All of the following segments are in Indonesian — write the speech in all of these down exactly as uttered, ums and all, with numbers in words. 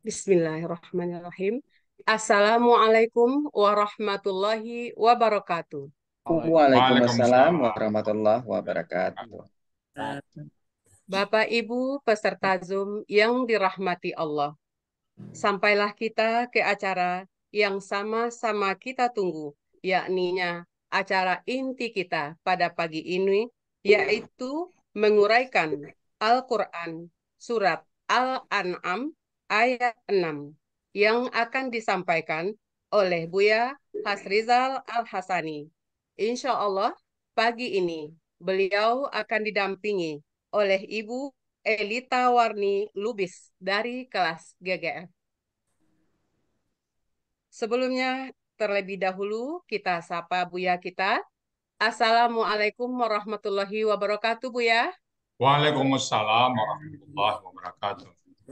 Bismillahirrahmanirrahim. Assalamualaikum warahmatullahi wabarakatuh. Waalaikumsalam Waalaikumsalam warahmatullahi warahmatullahi wabarakatuh. wabarakatuh. Bapak Ibu peserta Zoom yang dirahmati Allah, sampailah kita ke acara yang sama-sama kita tunggu, yakninya acara inti kita pada pagi ini, yaitu menguraikan Al-Quran Surat Al-An'am ayat enam yang akan disampaikan oleh Buya Hasrizal Al-Hasani. Insya Allah, pagi ini beliau akan didampingi oleh Ibu Elita Warni Lubis dari kelas G G F. Sebelumnya, terlebih dahulu kita sapa Buya kita. Assalamualaikum warahmatullahi wabarakatuh, Buya. Waalaikumsalam warahmatullahi wabarakatuh.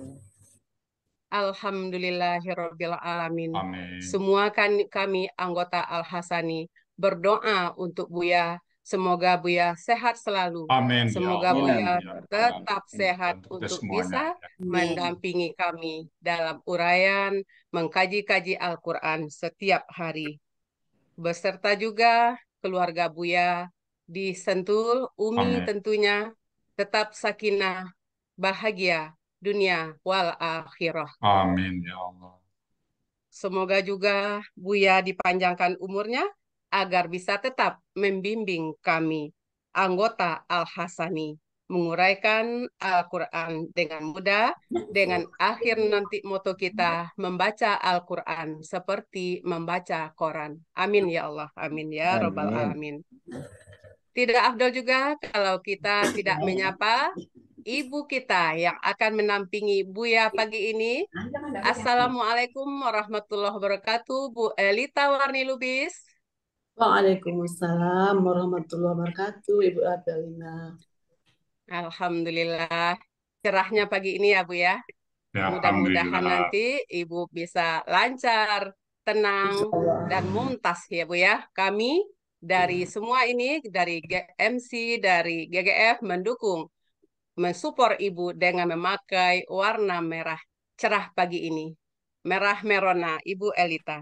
Alhamdulillahirabbil alamin. Amin. Semua kan kami anggota Al-Hasani berdoa untuk Buya. Semoga Buya sehat selalu. Amin ya Semoga Allah. Amin, Buya amin. Ya Rabbal tetap Alamin. sehat Untuk kita untuk semuanya. bisa Ya. mendampingi kami dalam uraian mengkaji-kaji Al-Quran setiap hari. Beserta juga keluarga Buya di Sentul, Umi Amin. tentunya tetap sakinah, bahagia dunia wal akhirah. Amin ya Allah. Semoga juga Buya dipanjangkan umurnya agar bisa tetap membimbing kami, anggota Al-Hasani, menguraikan Al-Quran dengan mudah, dengan akhir nanti moto kita membaca Al-Quran seperti membaca Quran. Amin ya Allah, amin ya Rabbal Amin. Alamin. Tidak afdol juga kalau kita tidak menyapa ibu kita yang akan menampingi Buya pagi ini. Assalamualaikum warahmatullahi wabarakatuh, Bu Elita Warni Lubis. Waalaikumsalam warahmatullahi wabarakatuh, Ibu Adelina. Alhamdulillah, cerahnya pagi ini ya Bu ya. Ya, Mudah-mudahan alhamdulillah. nanti Ibu bisa lancar, tenang, Insya Allah. dan mumtaz ya Bu ya. Kami dari semua ini, dari G M C, dari G G F mendukung, mensupport Ibu dengan memakai warna merah cerah pagi ini. Merah merona, Ibu Elita.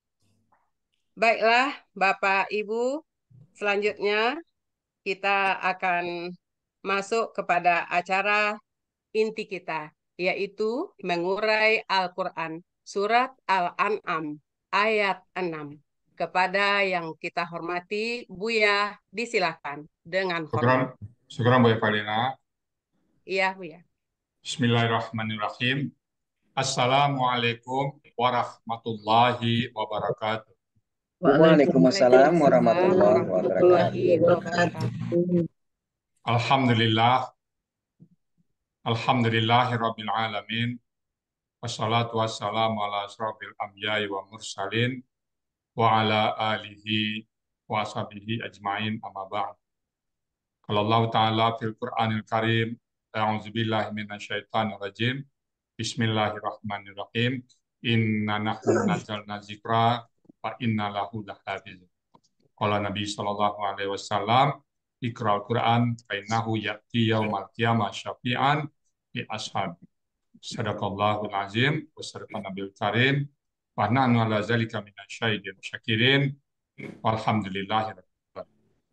Baiklah, Bapak Ibu, selanjutnya kita akan masuk kepada acara inti kita, yaitu mengurai Al-Quran, Surat Al-An'am, ayat enam. Kepada yang kita hormati, Buya, disilakan dengan Syukran, hormat. syukran Bu Evalina. Iya, Buya. Bismillahirrahmanirrahim. Assalamualaikum warahmatullahi wabarakatuh. Waalaikumsalam Waalaikumsalam warahmatullahi warahmatullahi wabarakatuh. wabarakatuh. Alhamdulillah. Alhamdulillahi Rabbil Alamin. Wassalatu wassalamu ala asrafil anbiya'i wa mursalin wa ala alihi wa ashabihi ajma'in amma ba'd. Qala Allah Ta'ala fil Qur'anil Karim, a'udzu billahi minasyaitonir rajim. Bismillahirrahmanirrahim. Inna nahnu nazzalna dzikra wa inna lahu lahafizun. Qala Nabi sallallahu alaihi wasallam, Iqra'ul Qur'an fa innahu ya'ti yaumal qiyamah syafi'an li ashabi. Sadaqallahul azim wa sadaqan nabil karim wa nahnu ala zalika minasyahidin syakirin walhamdulillahi rabbil alamin.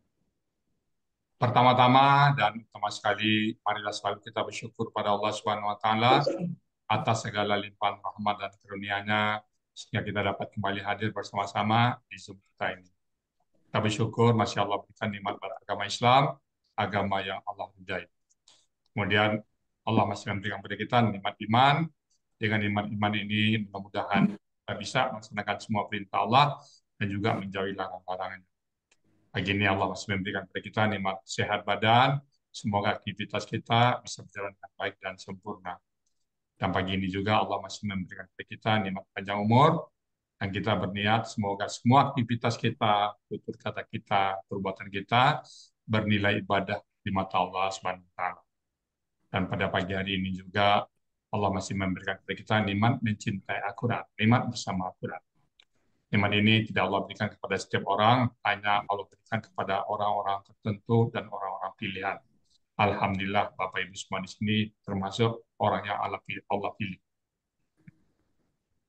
Pertama-tama dan utama sekali, marilah selalu kita bersyukur pada Allah Subhanahu wa taala atas segala limpahan rahmat dan karunia-Nya sehingga kita dapat kembali hadir bersama-sama di Zoom kita ini. Kita bersyukur masih Allah berikan nikmat pada agama Islam, agama yang Allah ridai. Kemudian Allah masih memberikan kepada kita nikmat iman. Dengan nikmat iman ini mudah-mudahan kita bisa melaksanakan semua perintah Allah dan juga menjauhi larangan-larangannya. Pagi ini Allah masih memberikan kepada kita nikmat sehat badan. Semoga aktivitas kita bisa berjalan dengan baik dan sempurna. Dan pagi ini juga Allah masih memberikan kepada kita nikmat panjang umur. Dan kita berniat semoga semua aktivitas kita, tutur kata kita, perbuatan kita bernilai ibadah di mata Allah Subhanahu wa taala. Dan pada pagi hari ini juga Allah masih memberikan kepada kita nikmat mencintai Al-Quran, nikmat bersama Al-Quran. Nikmat ini tidak Allah berikan kepada setiap orang, hanya Allah berikan kepada orang-orang tertentu dan orang-orang pilihan. Alhamdulillah, Bapak Ibu semua di sini termasuk orang yang Allah pilih. Allah pilih.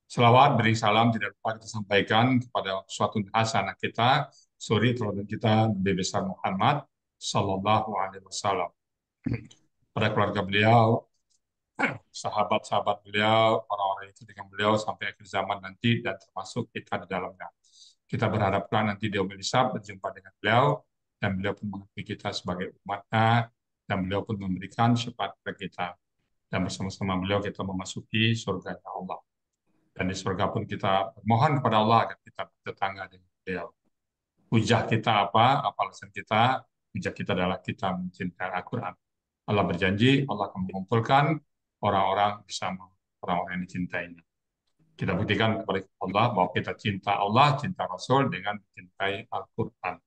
Selawat beri salam tidak lupa kita sampaikan kepada suatu hasanah kita, suri teladan kita Nabi besar Muhammad Sallallahu Alaihi Wasallam, pada keluarga beliau, sahabat-sahabat beliau, orang-orang yang dengan beliau sampai akhir zaman nanti, dan termasuk kita di dalamnya. Kita berharapkan nanti di yaumil hisab berjumpa dengan beliau, dan beliau pun mengakui kita sebagai umatnya, dan beliau pun memberikan syafaat kepada kita. Dan bersama-sama beliau kita memasuki surga Allah. Dan di surga pun kita mohon kepada Allah agar kita bertetangga dengan beliau. Hujah kita apa? Apa alasan kita? Hujah kita adalah kita mencintai Al-Quran. Allah berjanji, Allah akan mengumpulkan orang-orang bersama orang-orang yang dicintainya. Kita buktikan kepada Allah bahwa kita cinta Allah, cinta Rasul dengan mencintai Al-Quran.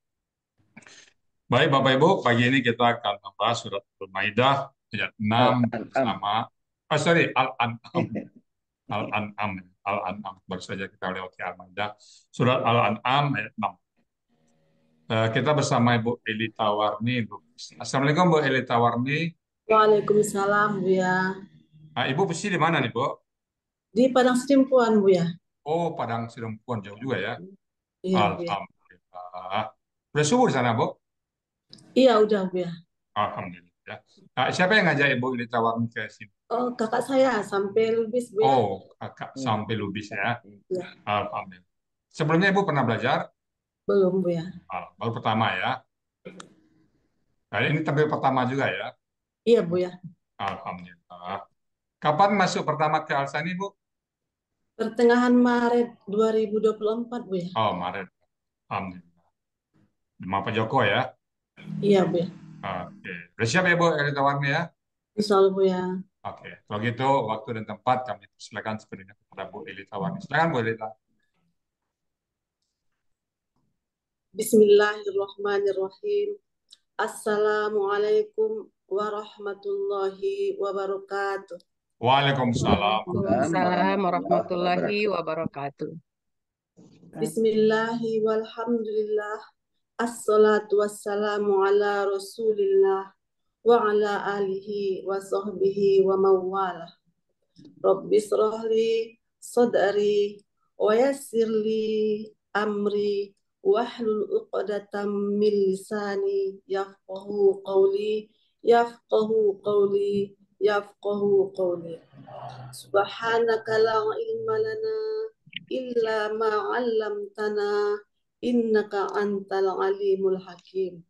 Baik Bapak Ibu, pagi ini kita akan membahas surat Al-Maidah ayat enam bersama, oh sorry, Al-An'am. Al-An'am, Al-An'am, baru saja kita lewati Al-Maidah, surat Al-An'am ayat enam. Uh, kita bersama Ibu Eli Tawarni. Assalamualaikum Bu Eli Tawarni. Waalaikumsalam, Buya. Uh, Ibu bersih di mana nih Bu? Di Padang Sidempuan, Buya. Oh, Padang Sidempuan, jauh juga ya. Iya, Alhamdulillah. Udah subuh di sana Bu? Iya, udah, Buya. Alhamdulillah. Uh, siapa yang ngajak Ibu Eli Tawarni ke sini? Oh, kakak saya sampai Lubis, Buya. Oh, kakak sampai Lubis ya. Ya. Alhamdulillah. Sebelumnya Ibu pernah belajar? Belum, Buya. Ah, baru pertama ya. Nah, ini tampil pertama juga ya? Iya, Buya. Alhamdulillah. Kapan masuk pertama ke Al-Sani, Bu? Pertengahan Maret dua ribu dua puluh empat, Buya. Oh, Maret. Alhamdulillah. Sama Pak Joko ya? Iya, Buya. Oke. Udah siap ya, Bu? Eli Tawarni ya? Insya Allah, Buya. Oke. Kalau gitu, waktu dan tempat kami persilakan sepenuhnya kepada Bu Eli Tawarni. Silakan, Bu Eli Tawarni. Bismillahirrahmanirrahim. Assalamualaikum warahmatullahi wabarakatuh. Waalaikumsalam. Waalaikumsalam warahmatullahi wabarakatuh. Bismillahi walhamdulillah. Assalatu wassalamu ala rasulillah wa ala alihi wa sahbihi wa mawalah. Rabbi srahli sadri wa yassirli amri wahlul uqdatam min lisani yafqahu qawli yafqahu qawli yafqahu qawli. Subhanaka la ilma lana illa ma 'allamtana innaka antal alimul hakim.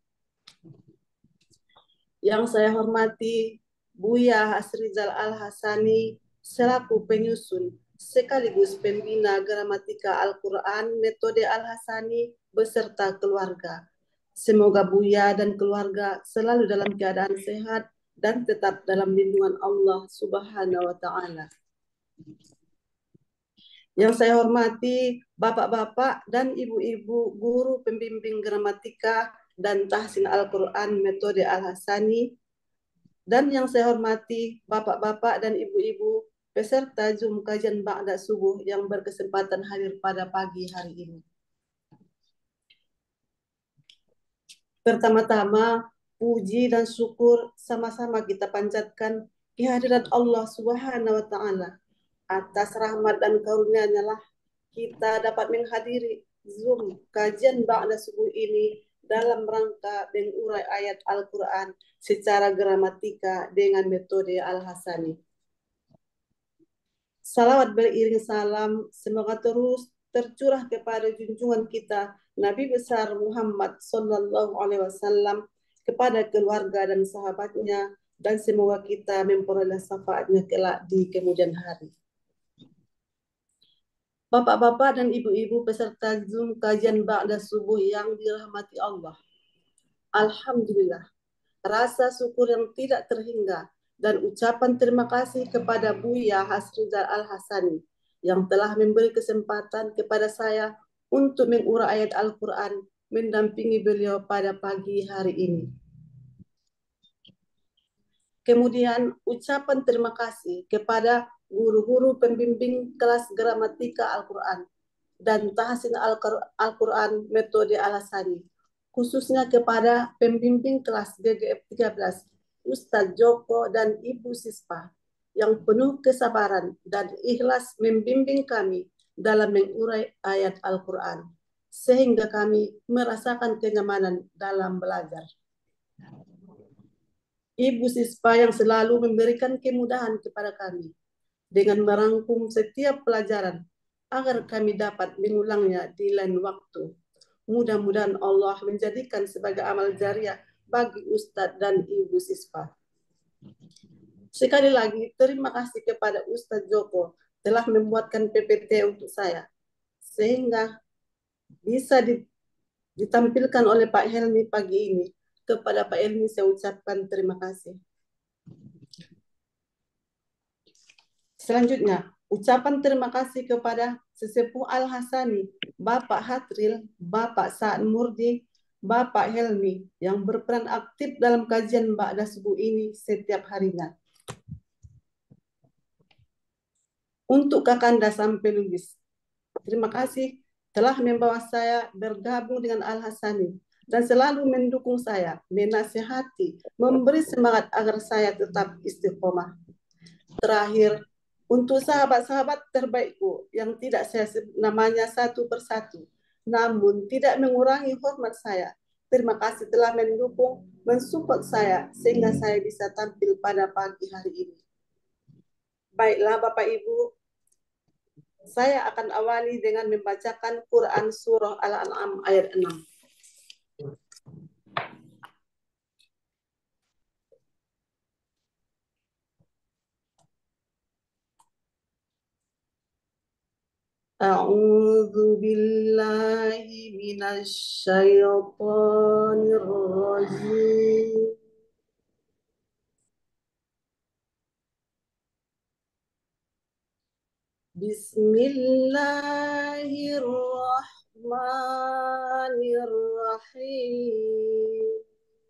Yang saya hormati Buya Hasrizal Al-Hasani selaku penyusun sekaligus pembina gramatika Al-Quran metode Al-Hasani beserta keluarga. Semoga Buya dan keluarga selalu dalam keadaan sehat dan tetap dalam lindungan Allah Subhanahu wa Ta'ala. Yang saya hormati Bapak-bapak dan Ibu-ibu guru pembimbing gramatika dan tahsin Al-Quran metode Al-Hasani, dan yang saya hormati Bapak-bapak dan Ibu-ibu peserta Zoom kajian Ba'da Subuh yang berkesempatan hadir pada pagi hari ini. Pertama-tama, puji dan syukur sama-sama kita panjatkan kehadirat Allah Subhanahu wa Ta'ala. Atas rahmat dan karunia-Nya lah kita dapat menghadiri Zoom kajian Ba'da Subuh ini dalam rangka mengurai ayat Al-Quran secara gramatika dengan metode Al-Hasani. Salawat beriring salam semoga terus tercurah kepada junjungan kita Nabi besar Muhammad Sallallahu Alaihi Wasallam, kepada keluarga dan sahabatnya, dan semoga kita memperoleh syafaatnya kelak di kemudian hari. Bapak-bapak dan ibu-ibu peserta Zoom kajian Ba'da Subuh yang dirahmati Allah. Alhamdulillah, rasa syukur yang tidak terhingga dan ucapan terima kasih kepada Buya Hasrizal Al-Hasani yang telah memberi kesempatan kepada saya untuk mengurai ayat Al-Quran mendampingi beliau pada pagi hari ini. Kemudian ucapan terima kasih kepada guru-guru pembimbing kelas gramatika Al-Quran dan tahsin Al-Quran metode Al-Hasani, khususnya kepada pembimbing kelas G G F tiga belas, Ustadz Joko dan Ibu Sispa, yang penuh kesabaran dan ikhlas membimbing kami dalam mengurai ayat Al-Quran, sehingga kami merasakan kenyamanan dalam belajar. Ibu siswa yang selalu memberikan kemudahan kepada kami dengan merangkum setiap pelajaran agar kami dapat mengulangnya di lain waktu. Mudah-mudahan Allah menjadikan sebagai amal jariah bagi Ustadz dan Ibu siswa. Sekali lagi, terima kasih kepada Ustadz Joko telah membuatkan P P T untuk saya, sehingga bisa ditampilkan oleh Pak Helmi pagi ini. Kepada Pak Helmi saya ucapkan terima kasih. Selanjutnya, ucapan terima kasih kepada Sesepuh Al-Hasani, Bapak Hatril, Bapak Sa'ad Murdi, Bapak Helmi yang berperan aktif dalam kajian Ba'da Subuh ini setiap harinya. Untuk Kakanda sampai lulus, terima kasih telah membawa saya bergabung dengan Al-Hasani dan selalu mendukung saya, menasihati, memberi semangat agar saya tetap istiqomah. Terakhir, untuk sahabat-sahabat terbaikku yang tidak saya sebut namanya satu persatu, namun tidak mengurangi hormat saya. Terima kasih telah mendukung, mensupport saya sehingga saya bisa tampil pada pagi hari ini. Baiklah Bapak Ibu, saya akan awali dengan membacakan Quran Surah Al-An'am ayat enam. A'udzu billahi minasy syaithanir rajim. Bismillahirrahmanirrahim.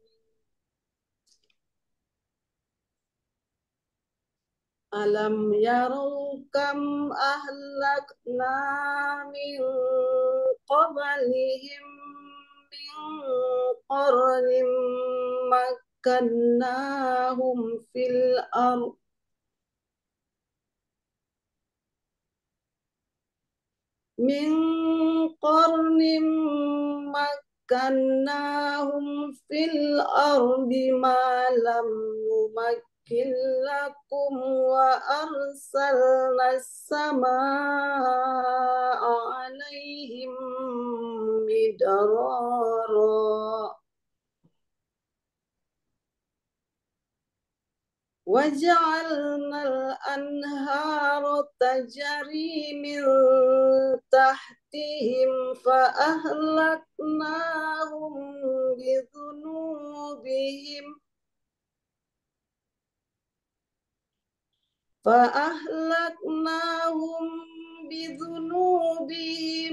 Alam yarau kam ahlakna min qablihim min qarnin makkannahum fil ardh min qarnin makkannahum fil ardi ma lam numakkin lakum wa arsalna as-samaa'a 'alaihim midrara وَجَعَلْنَا الْأَنْهَارَ تَجْرِي مِنْ تَحْتِهِمْ فَأَهْلَكْنَاهُمْ بِذُنُوبِهِمْ فَأَهْلَكْنَاهُمْ بِذُنُوبِهِمْ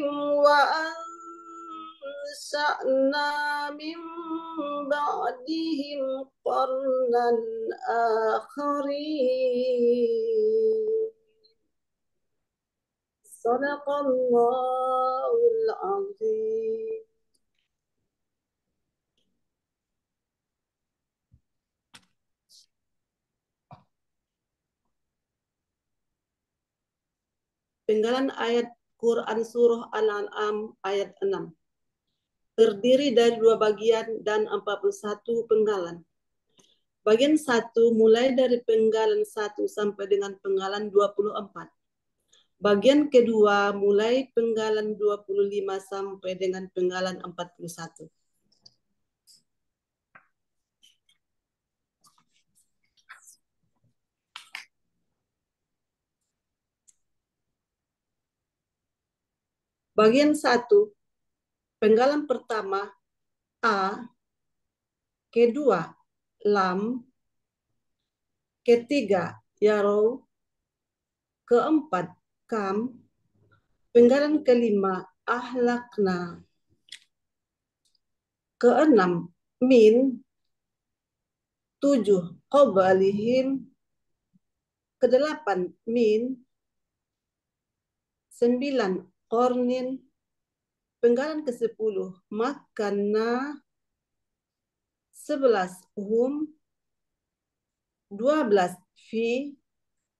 وَأَنشَأْنَا مِنْ بَعْدِهِمْ قَرْنًا آخَرِينَ. Sadaqallahul Azim. Penggalan ayat Quran Surah Al-An'am ayat enam. Terdiri dari dua bagian dan empat puluh satu penggalan. Bagian satu mulai dari penggalan satu sampai dengan penggalan dua puluh empat. Bagian kedua mulai penggalan dua puluh lima sampai dengan penggalan empat puluh satu. Bagian satu, penggalan pertama A, kedua lam, ketiga yaro, keempat kam, penggalan kelima ahlakna, keenam min, tujuh qablihim, kedelapan min, sembilan qornin, penggalan kesepuluh makanna, sebelas hum, dua belas fi,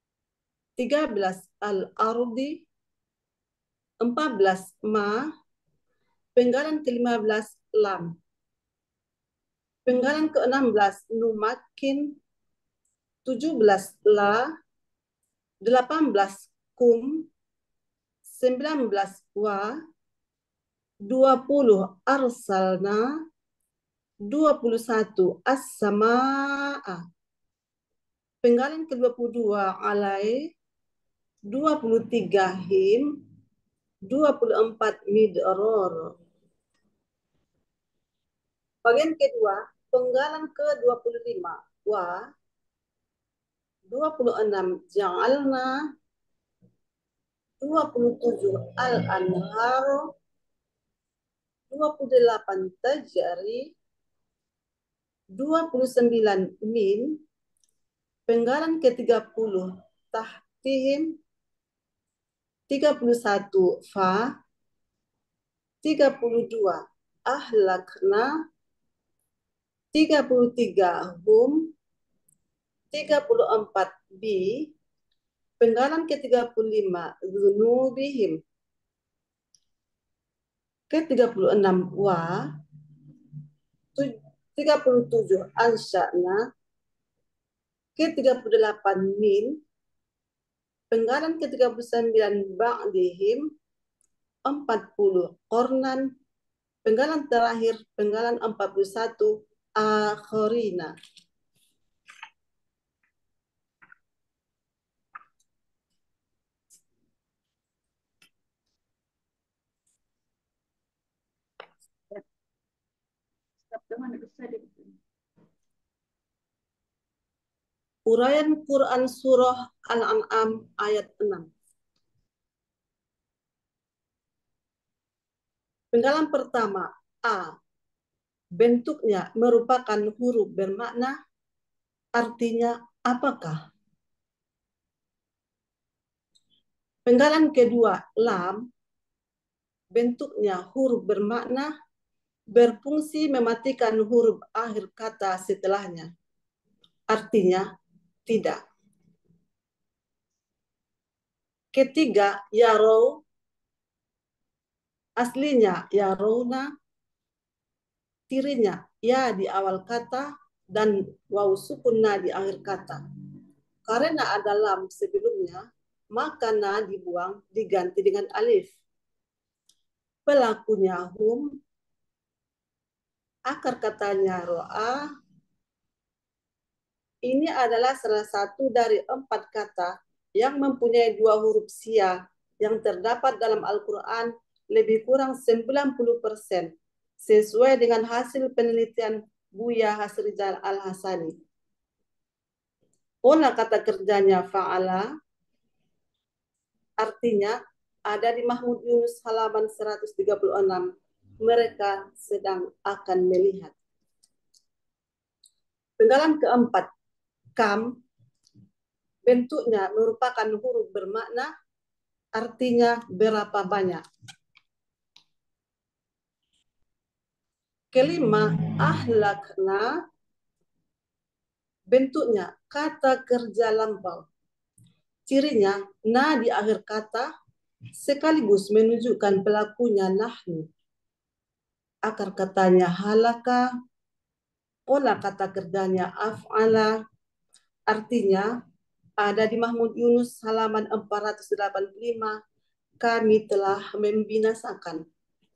tiga belas al-ardi, empat belas ma, penggalan ke lima belas lam, penggalan ke enam belas numakin, tujuh belas la, delapan belas kum, sembilan belas wa, dua puluh arsalna, dua puluh satu as-samaa, penggalan ke dua puluh dua alai, dua puluh tiga him, dua puluh empat midror. Bagian kedua, penggalan ke dua puluh lima wa, dua puluh enam ja'alna, dua puluh tujuh al-anhar, dua puluh delapan tajari, dua puluh sembilan min, penggalan ke tiga puluh tahtihim, tiga puluh satu fa, tiga puluh dua ahlakna, tiga puluh tiga hum, tiga puluh empat bi, penggalan ke tiga puluh lima dzunubihim, ke tiga puluh enam wa, tiga puluh tujuh ansya'na, ke tiga puluh delapan min, penggalan ke tiga puluh sembilan ba'dihim, empat puluh kornan, penggalan terakhir penggalan empat puluh satu akhirina. Uraian Quran Surah Al-An'am ayat enam. Penggalan pertama, A. Bentuknya merupakan huruf bermakna, artinya apakah? Penggalan kedua, lam. Bentuknya huruf bermakna, berfungsi mematikan huruf akhir kata setelahnya. Artinya tidak. Ketiga, yaro. Aslinya yarona. Tirinya ya di awal kata dan waw sukunna di akhir kata. Karena ada lam sebelumnya, maka na dibuang diganti dengan alif. Pelakunya hum, akar katanya ro'a. Ini adalah salah satu dari empat kata yang mempunyai dua huruf sia yang terdapat dalam Al-Quran lebih kurang sembilan puluh persen sesuai dengan hasil penelitian Buya Hasrizal Al-Hasani. Pola kata kerjanya fa'ala, artinya ada di Mahmud Yunus halaman seratus tiga puluh enam. Mereka sedang akan melihat. Penggalan keempat, kam, bentuknya merupakan huruf bermakna, artinya berapa banyak. Kelima, ahlakna, bentuknya kata kerja lampau. Cirinya, na di akhir kata, sekaligus menunjukkan pelakunya nahnu. Akar katanya halaka, pola kata kerjanya af'ala, artinya ada di Mahmud Yunus halaman empat ratus delapan puluh lima, kami telah membinasakan.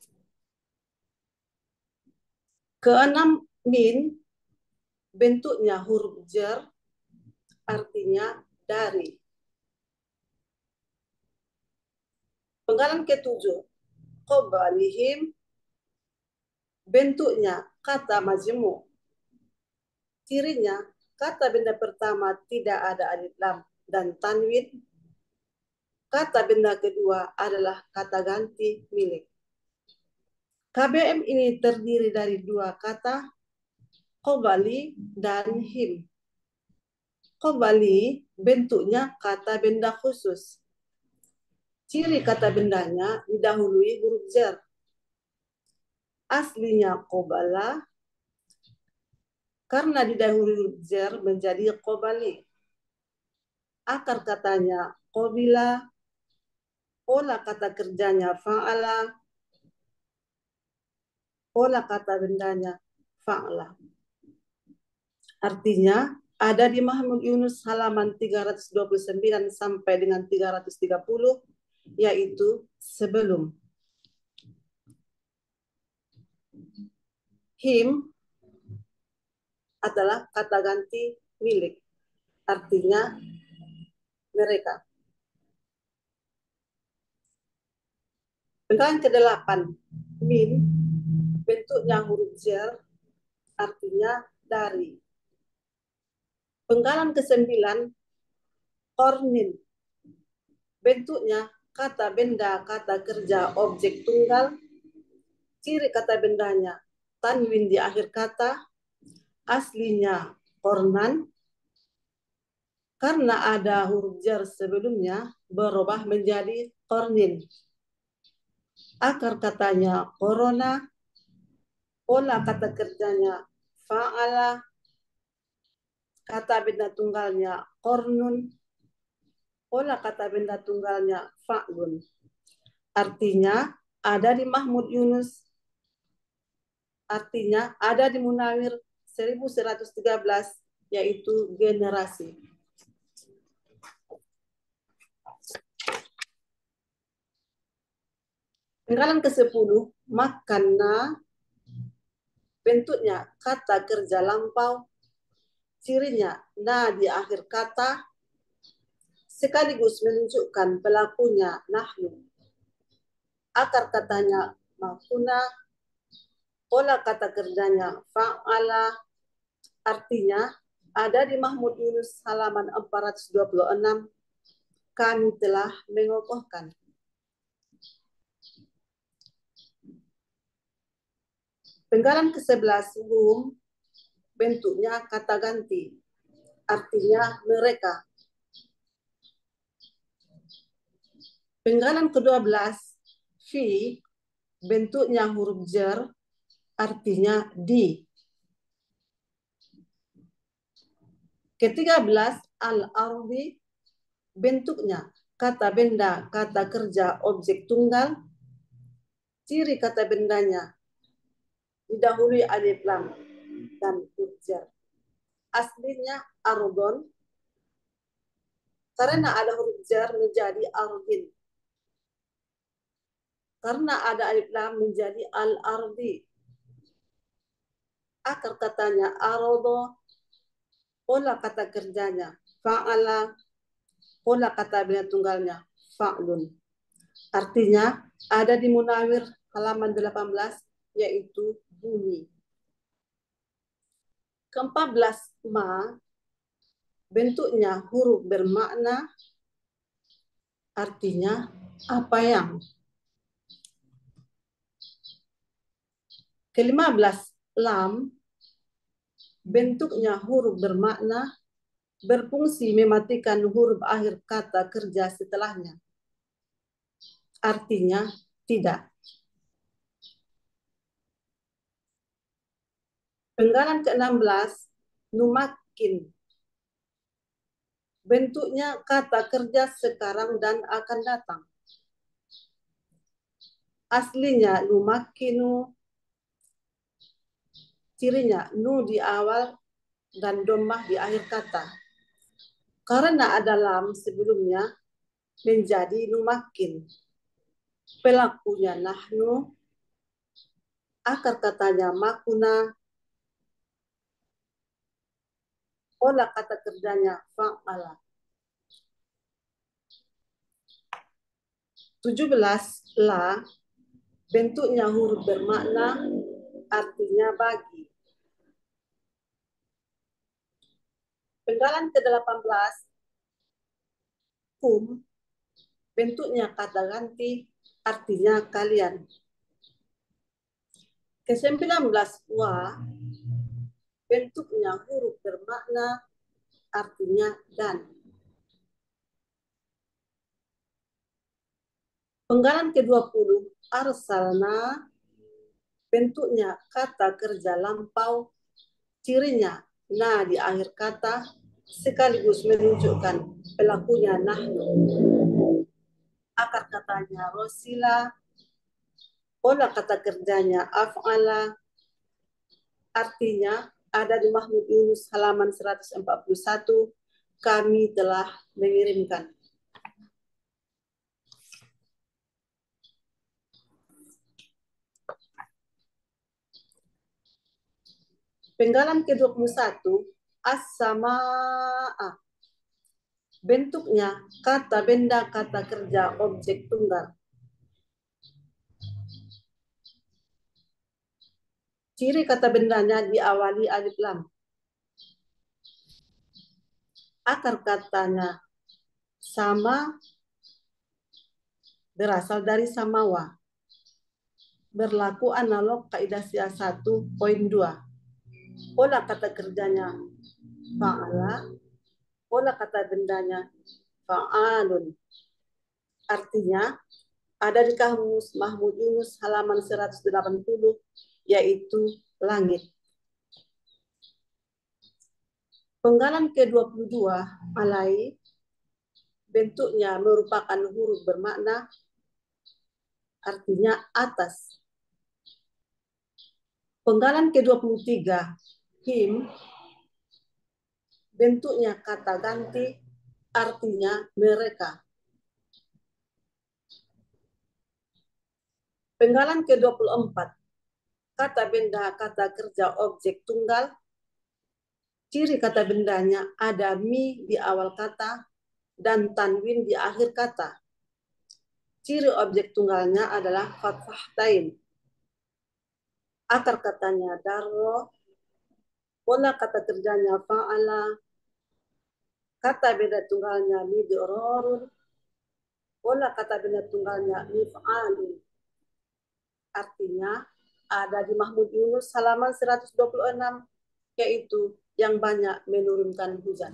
Keenam, min, bentuknya huruf jar, artinya dari. Penggalan ketujuh, qabalihim, bentuknya kata majmu. Cirinya, kata benda pertama tidak ada alif lam dan tanwin. Kata benda kedua adalah kata ganti milik. K B M ini terdiri dari dua kata, qabali dan him. Qabali bentuknya kata benda khusus. Ciri kata bendanya didahului huruf jar. Aslinya qabala, karena didahului huruf jar menjadi qabali. akar katanya qobila, pola kata kerjanya fa'ala, pola kata bendanya fa'ala. Artinya ada di Mahmud Yunus halaman tiga ratus dua puluh sembilan sampai dengan tiga ratus tiga puluh, yaitu sebelum. Him adalah kata ganti milik, artinya mereka. Penggalan kedelapan, min, bentuknya huruf jar, artinya dari. Penggalan kesembilan, kornin, bentuknya kata benda, kata kerja, objek tunggal, ciri kata bendanya tanwin di akhir kata, aslinya kornan, karena ada huruf jar sebelumnya berubah menjadi kornin. Akar katanya korona, pola kata kerjanya fa'ala, kata benda tunggalnya kornun, pola kata benda tunggalnya fa'lun. Artinya ada di Mahmud Yunus, artinya ada di Munawir seribu seratus tiga belas, yaitu generasi. Penggalan kesepuluh, makanna, bentuknya kata kerja lampau, cirinya na di akhir kata, sekaligus menunjukkan pelakunya nahnu. Akar katanya makuna, pola kata kerjanya fa'ala, artinya ada di Mahmud Yunus halaman empat ratus dua puluh enam, kami telah mengokohkan. Penggalan kesebelas, hum, bentuknya kata ganti, artinya mereka. Penggalan kedua belas, fi, bentuknya huruf jar, artinya di. Ketiga belas, al-ardi, bentuknya kata benda, kata kerja, objek tunggal, ciri kata bendanya didahului alif lam dan huruf jar. Aslinya ardon, karena ada huruf jar menjadi ardin. Karena ada alif lam menjadi al-ardi. Akar katanya arodo, pola kata kerjanya fa'ala, pola kata benda tunggalnya fa'lun. Artinya ada di Munawir halaman delapan belas, yaitu bumi. Keempat belas, ma, bentuknya huruf bermakna, artinya apa yang. Kelima belas, lam, bentuknya huruf bermakna, berfungsi mematikan huruf akhir kata kerja setelahnya, artinya tidak. Penggalan ke-enam belas, numakin, bentuknya kata kerja sekarang dan akan datang. Aslinya numakinu, cirinya nu di awal dan dommah di akhir kata. Karena ada lam sebelumnya menjadi numakin. Pelakunya nahnu, akar katanya makuna, pola kata kerjanya fa'ala. tujuh belas, la, bentuknya huruf bermakna, artinya bagi. Penggalan ke delapan belas, kum, bentuknya kata ganti, artinya kalian. Ke sembilan belas, wa, bentuknya huruf bermakna, artinya dan. Penggalan ke dua puluh, arsalna, bentuknya kata kerja lampau, cirinya na di akhir kata, sekaligus menunjukkan pelakunya nahnu. Akar katanya rosila, pola kata kerjanya af'ala, artinya ada di Mahmud Yunus halaman seratus empat puluh satu, kami telah mengirimkan. Penggalan ke dua puluh satu, as-samaa. Bentuknya kata benda kata kerja objek tunggal. Ciri kata bendanya diawali alif lam. Akar katanya sama berasal dari samawa. Berlaku analog kaidah sia satu poin dua. Pola kata kerjanya fa'ala, pola kata bendanya fa'alun. Artinya ada di kamus Mahmud Yunus halaman seratus delapan puluh, yaitu langit. Penggalan ke dua puluh dua, alai, bentuknya merupakan huruf bermakna, artinya atas. Penggalan ke dua puluh tiga, him, bentuknya kata ganti, artinya mereka. Penggalan ke dua puluh empat, kata benda kata kerja objek tunggal, ciri kata bendanya ada mi di awal kata dan tanwin di akhir kata. Ciri objek tunggalnya adalah fathahtain. Akar katanya darro, pola kata kerjanya fa'ala, kata benda tunggalnya midrorun, pola kata benda tunggalnya mif'alun. Artinya ada di Mahmud Yunus halaman seratus dua puluh enam, yaitu yang banyak menurunkan hujan.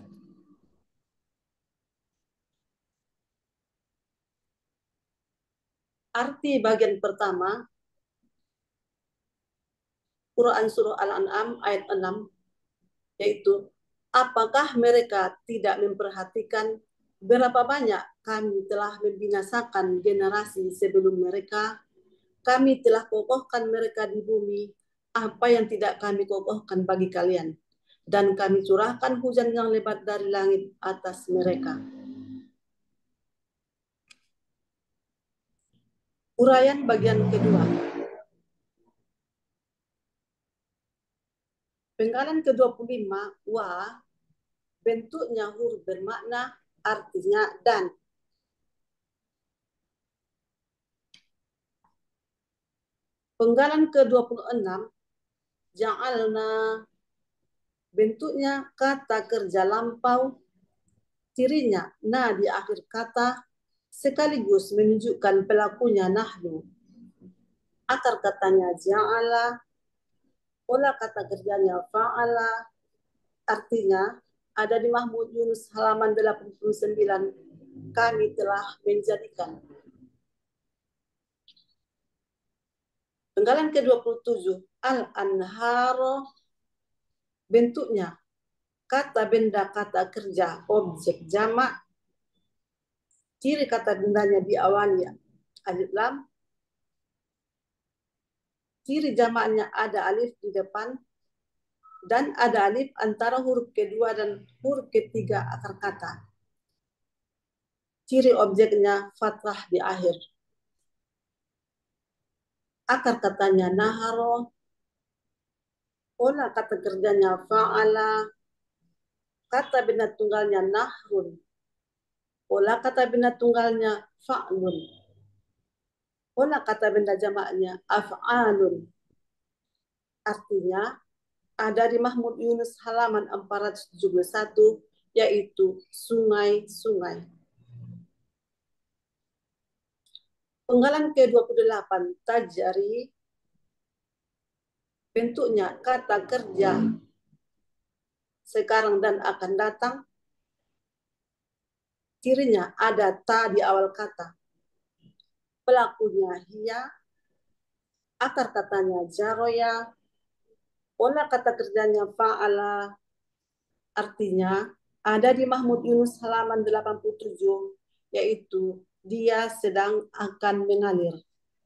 Arti bagian pertama, Quran Surah Al-An'am ayat enam, yaitu apakah mereka tidak memperhatikan berapa banyak kami telah membinasakan generasi sebelum mereka, kami telah kokohkan mereka di bumi, apa yang tidak kami kokohkan bagi kalian, dan kami curahkan hujan yang lebat dari langit atas mereka. Uraian bagian kedua. Penggalan ke dua puluh lima, wa, bentuknya huruf bermakna, artinya dan. Penggalan ke dua puluh enam, ja'alna, bentuknya kata kerja lampau, cirinya na di akhir kata, sekaligus menunjukkan pelakunya nahnu. Akar katanya ja'ala, pola kata kerjanya fa'ala, artinya ada di Mahmud Yunus halaman delapan puluh sembilan, kami telah menjadikan. Penggalan ke dua puluh tujuh, al-anharo, bentuknya kata benda kata kerja objek jamak, ciri kata bendanya diawali alif lam, ciri jamaknya ada alif di depan dan ada alif antara huruf kedua dan huruf ketiga akar kata. Ciri objeknya fathah di akhir. Akar katanya naharo, pola kata kerjanya fa'ala, kata benda tunggalnya nahrun, pola kata benda tunggalnya fa'lun, pola kata benda jamaknya af'alun. Artinya ada di Mahmud Yunus halaman empat ratus tujuh puluh satu, yaitu sungai-sungai. Penggalan ke dua puluh delapan, tajari, bentuknya kata kerja sekarang dan akan datang, cirinya ada ta di awal kata, pelakunya hiya, akar katanya jaroya, pola kata kerjanya fa'ala, artinya ada di Mahmud Yunus halaman delapan puluh tujuh, yaitu dia sedang akan mengalir.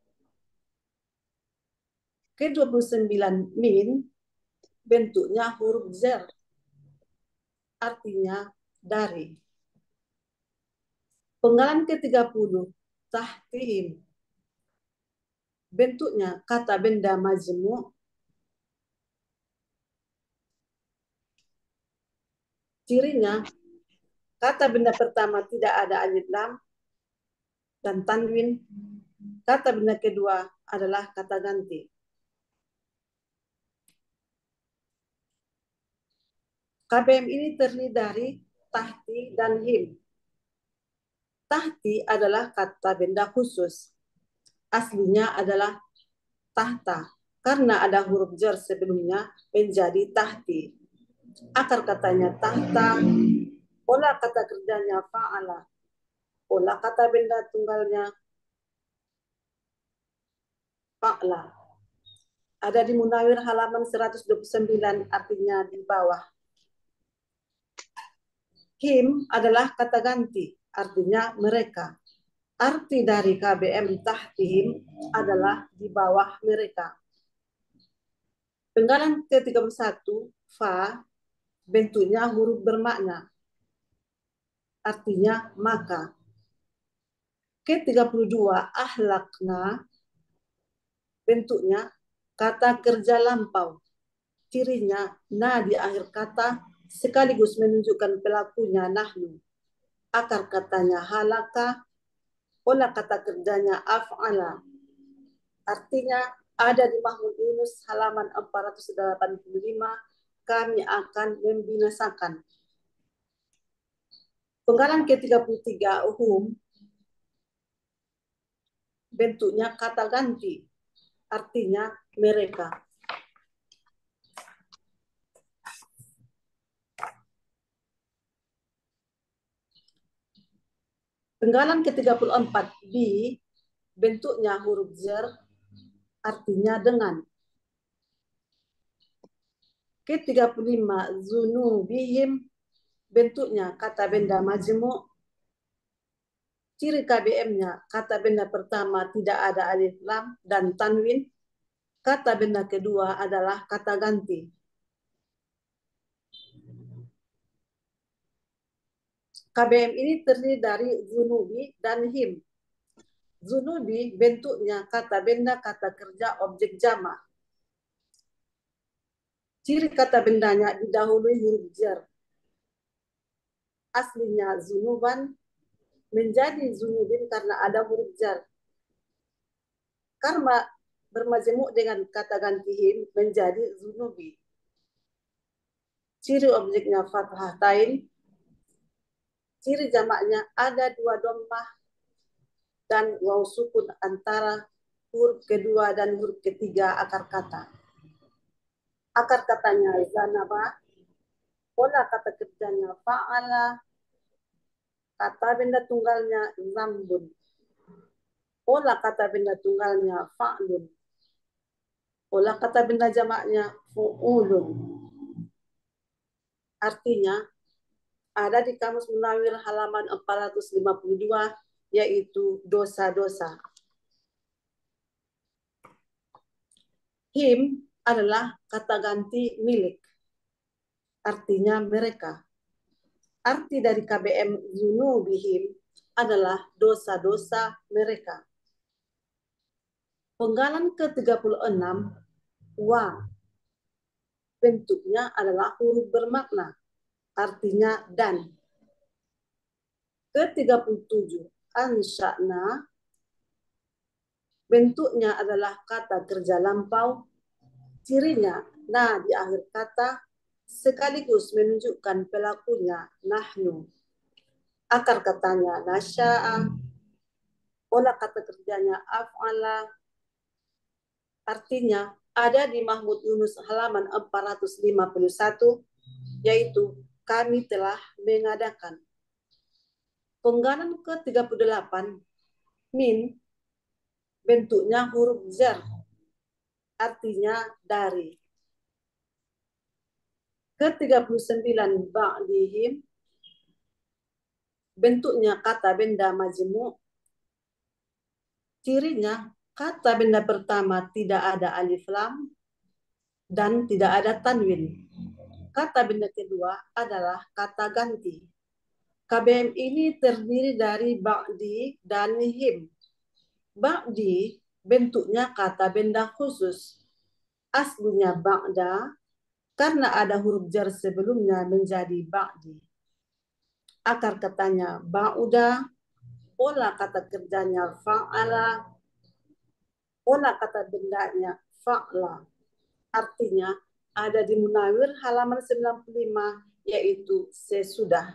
Ke dua puluh sembilan min bentuknya huruf zer, artinya dari. Penggalan ke tiga puluh tahtihim, bentuknya kata benda majmu', cirinya kata benda pertama tidak ada alif lam dan tanwin, kata benda kedua adalah kata ganti. K B M ini terdiri dari tahti dan him. Tahti adalah kata benda khusus. Aslinya adalah tahta. Karena ada huruf jar sebelumnya menjadi tahti. Akar katanya tahta. Pola kata kerjanya fa'ala. Pola kata benda tunggalnya fa'la. Ada di Munawir halaman seratus dua puluh sembilan, artinya di bawah. Him adalah kata ganti, artinya mereka. Arti dari K B M tahtihim adalah di bawah mereka. Penggalan ke tiga puluh satu, fa, bentuknya huruf bermakna, artinya maka. Ke tiga puluh dua, ahlakna, bentuknya kata kerja lampau. Cirinya na di akhir kata sekaligus menunjukkan pelakunya nahnu. Akar katanya halaka, pola kata kerjanya af'ala. Artinya ada di Mahmud Yunus halaman empat ratus delapan puluh lima, kami akan membinasakan. Penggalan ke tiga puluh tiga, uhum, bentuknya kata ganti, artinya mereka. Penggalan ke tiga puluh empat, bi, bentuknya huruf jar, artinya dengan. Ke tiga puluh lima, zunubihim, bentuknya kata benda majmu'. Ciri K B M-nya, kata benda pertama tidak ada alif lam dan tanwin. Kata benda kedua adalah kata ganti. K B M ini terdiri dari zunubi dan him. Zunubi bentuknya kata benda, kata kerja, objek jamak. Ciri kata bendanya didahului huruf jar. Aslinya zunuban menjadi zunubin karena ada huruf jar. Karena bermajemuk dengan kata ganti him menjadi zunubi. Ciri objeknya fathatain. Ciri jamaknya ada dua dhammah dan waw sukun antara huruf kedua dan huruf ketiga akar kata. Akar katanya zanaba, pola kata kerjanya fa'ala, kata benda tunggalnya zambun, pola kata benda tunggalnya fa'lun, pola kata benda jamaknya fu'ulun. Artinya ada di Kamus Munawir halaman empat ratus lima puluh dua, yaitu dosa-dosa. Him adalah kata ganti milik, artinya mereka. Arti dari K B M zunubihim adalah dosa-dosa mereka. Penggalan ke tiga puluh enam, wa, bentuknya adalah huruf bermakna, artinya dan. Ke tiga puluh tujuh, ansya'na, bentuknya adalah kata kerja lampau. Cirinya na di akhir kata sekaligus menunjukkan pelakunya nahnu. Akar katanya nasya'a, pola kata kerjanya af'ala. Artinya ada di Mahmud Yunus halaman empat ratus lima puluh satu, yaitu kami telah mengadakan. Penggalan ke tiga puluh delapan, min, bentuknya huruf jar, artinya dari. Ke tiga puluh sembilan, ba'dihim, bentuknya kata benda majmu'. Cirinya, kata benda pertama tidak ada alif lam dan tidak ada tanwin. Kata benda kedua adalah kata ganti. K B M ini terdiri dari ba'di dan him. Ba'di bentuknya kata benda khusus. Aslinya ba'da karena ada huruf jar sebelumnya menjadi ba'di. Akar katanya ba'uda, pola kata kerjanya fa'ala, pola kata bendanya fa'la. Artinya ada di Munawir halaman sembilan puluh lima, yaitu sesudah.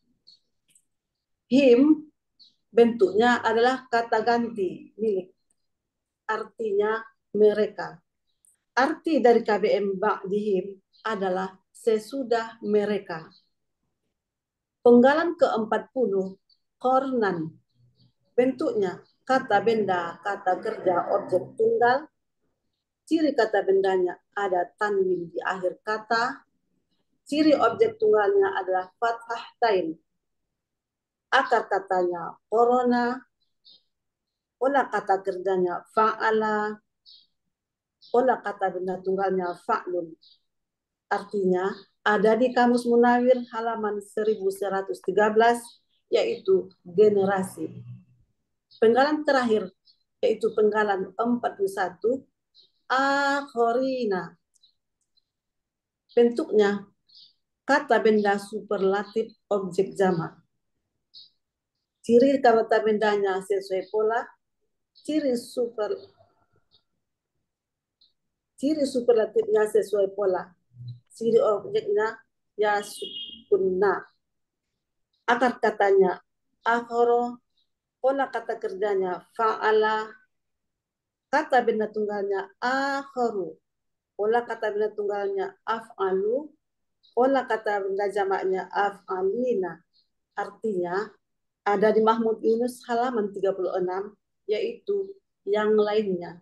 Him bentuknya adalah kata ganti milik. Artinya mereka. Arti dari K B M ba'dihim adalah sesudah mereka. Penggalan keempat puluh, kornan. Bentuknya kata benda, kata kerja, objek tunggal. Ciri kata bendanya ada tanwin di akhir kata. Ciri objek tunggalnya adalah fathah tain. Akar katanya corona. Pola kata kerjanya fa'ala. Pola kata benda tunggalnya fa'lun. Artinya ada di Kamus Munawir halaman seribu seratus tiga belas, yaitu generasi. Penggalan terakhir, yaitu penggalan empat puluh satu, akhorina. Bentuknya kata benda superlatif objek jamak. Ciri kata bendanya sesuai pola. Ciri super ciri superlatifnya sesuai pola. Ciri objeknya ya sukunna. Akar katanya akhoro. Pola kata kerjanya fa'ala. Kata benda tunggalnya akharu. Pola kata benda tunggalnya af'alu. Pola kata benda jamaknya af'alina. Artinya ada di Mahmud Yunus halaman tiga puluh enam, yaitu yang lainnya.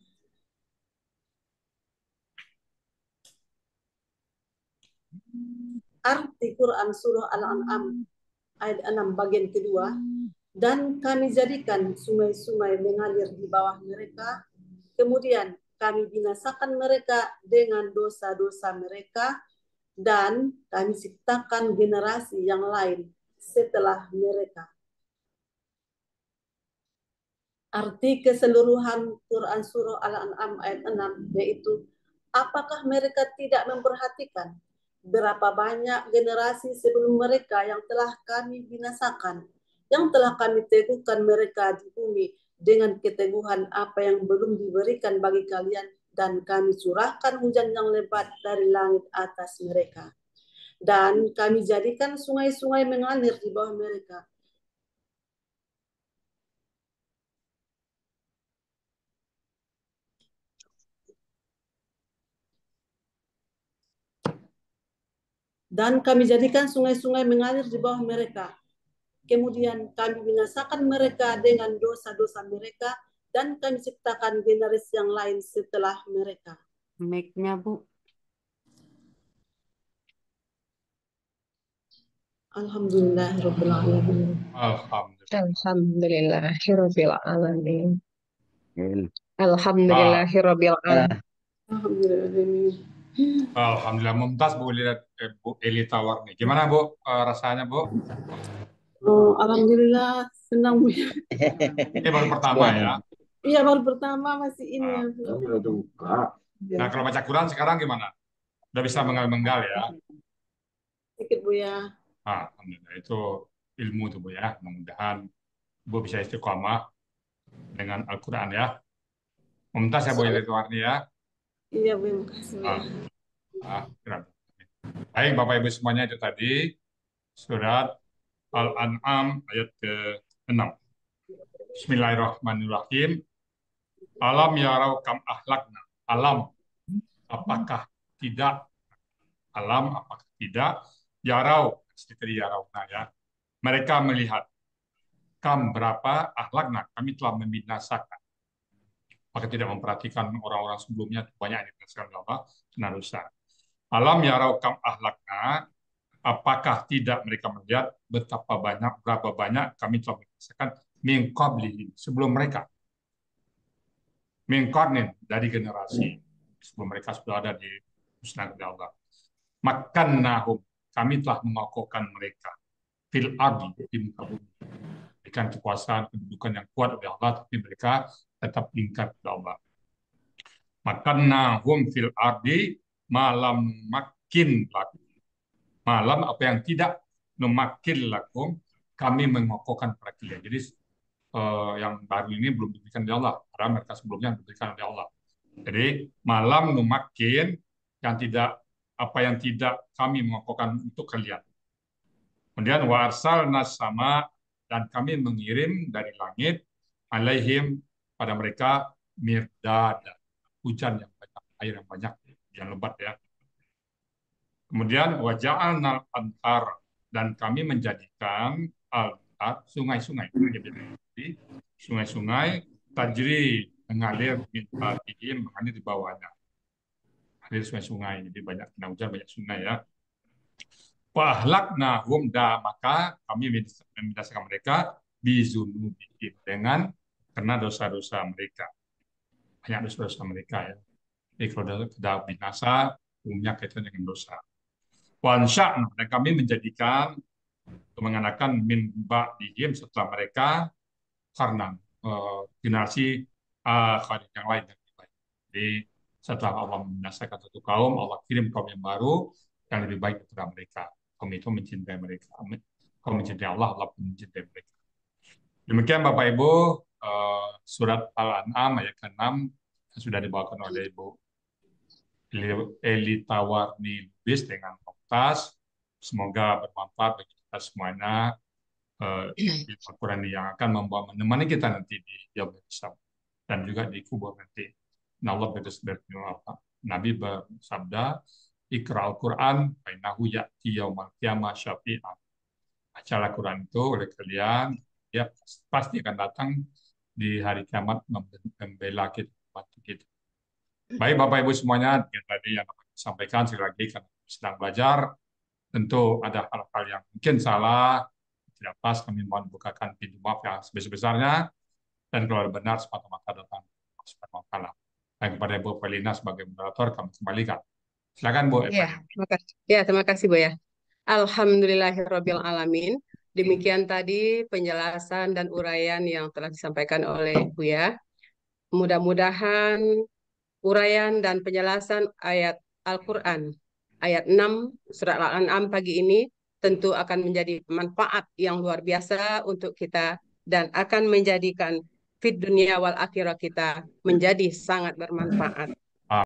Arti Quran surah Al-An'am ayat enam bagian kedua, dan kami jadikan sungai-sungai mengalir di bawah mereka, kemudian kami binasakan mereka dengan dosa-dosa mereka, dan kami ciptakan generasi yang lain setelah mereka. Arti keseluruhan Quran surah Al-An'am ayat enam yaitu, apakah mereka tidak memperhatikan berapa banyak generasi sebelum mereka yang telah kami binasakan, yang telah kami teguhkan mereka di bumi dengan keteguhan apa yang belum diberikan bagi kalian, dan kami curahkan hujan yang lebat dari langit atas mereka. Dan kami jadikan sungai-sungai mengalir di bawah mereka. Dan kami jadikan sungai-sungai mengalir di bawah mereka. Kemudian kami binasakan mereka dengan dosa-dosa mereka, dan kami ciptakan generasi yang lain setelah mereka. Mic-nya, Bu. Alhamdulillahirabbil alamin. Alhamdulillah. Alhamdulillahirabbil alamin. Gil. Alhamdulillahirabbil alamin. Alhamdulillah. Alhamdulillah. Mumtaz Bu lihat eh, Bu Eli Tawarni. Gimana Bu eh, rasanya Bu? Oh, alhamdulillah senang Bu. Ini baru pertama ya. Iya, baru pertama masih ini. Ah. Nah, kalau baca Quran sekarang gimana? Udah bisa menggal-menggal ya? Sedikit Bu ya. Ah, alhamdulillah. Itu ilmu tuh Bu ya. Mudah-mudahan Bu bisa istiqomah dengan Al-Quran ya. Mumtaz ya Bu Eli Tawarni ya. Iya Bu, makasih Bu. Ah, ah, keren. Baik Bapak Ibu semuanya, itu tadi surat Al-An'am ayat ke enam. Bismillahirrahmanirrahim. Alam yarau kam ahlakna. Alam, apakah tidak? Alam, apakah tidak? Yarau, seperti yarau. Nah ya, mereka melihat. Kam berapa ahlakna, kami telah membinasakan. Maka tidak memperhatikan orang-orang sebelumnya, banyak yang dibinasakan Allah, kena dosa. Alam yarau kam ahlakna, Apakah tidak mereka melihat betapa banyak, berapa banyak kami telah mengisahkan min qablihim, sebelum mereka, min qarnin, dari generasi sebelum mereka sudah ada di musnad Allah. Makannahum, kami telah mengokohkan mereka fil ardi, di muka bumi, berikan kekuasaan, kedudukan yang kuat oleh Allah, tapi mereka tetap ingkar kepada Allah. Makannahum fil ardi malam makin lakum, malam apa yang tidak memakin lakum, kami mengokohkan pada kalian. Jadi eh, yang baru ini belum diberikan oleh Allah, karena mereka sebelumnya diberikan oleh Allah. Jadi malam memakin yang tidak, apa yang tidak kami mengokohkan untuk kalian. Kemudian wa arsalna sama, dan kami mengirim dari langit alaihim, pada mereka mirdada, hujan yang banyak, air yang banyak, hujan lebat ya. Kemudian wa ja'alnal anhar, dan kami menjadikan al-anhar, sungai-sungai. Jadi sungai-sungai tajri, mengalir min tahtihim, mengalir di bawahnya. Mengalir sungai-sungai, jadi banyak kena hujan, banyak sungai ya. Fahlaknahum, da, maka kami membinasakan mereka bizunubihim, dengan karena dosa-dosa mereka. Banyak dosa-dosa mereka ya. Jadi kalau sudah binasa, umumnya kaitan dengan dosa. Wansya'na, dan kami menjadikan, mengadakan min ba'dihim, setelah mereka, karena uh, generasi uh, yang lain yang lebih baik. Jadi setelah Allah membinasakan satu kaum, Allah kirim kaum yang baru yang lebih baik daripada mereka. Kaum itu mencintai mereka. Kaum mencintai Allah, Allah pun mencintai mereka. Demikian Bapak Ibu, uh, surat Al-An'am ayat ke enam sudah dibawakan oleh Ibu Eli Tawarni Lubis dengan Mumtaz. Semoga bermanfaat bagi kita semuanya. Uh, Al-Quran yang akan membawa menemani kita nanti di Yaumul Hisab dan juga di kubur nanti. Nah, Allah berfirman, Nabi bersabda, Iqra al-Quran, fainahu ya'ti yaumal qiyamah syafi'an. Baca Al-Quran itu oleh kalian, dia pasti akan datang di hari kiamat membela kita, membantu kita. Baik Bapak Ibu semuanya, yang tadi yang dapat disampaikan sekali lagi karena sedang belajar, tentu ada hal-hal yang mungkin salah, tidak pas, kami mohon bukakan pintu maaf yang sebesar-besarnya, dan kalau benar semata-mata datang subhanahu wa ta'ala. Dan kepada Ibu Felina sebagai moderator kami kembalikan. Silakan Bu. Ya, terima kasih. Ya, terima kasih Bu ya. Alhamdulillahirabbil alamin. Demikian tadi penjelasan dan uraian yang telah disampaikan oleh Bu ya. Mudah-mudahan uraian dan penjelasan ayat Al-Quran ayat enam surat Al-An'am pagi ini tentu akan menjadi manfaat yang luar biasa untuk kita dan akan menjadikan fit dunia wal akhirah kita menjadi sangat bermanfaat.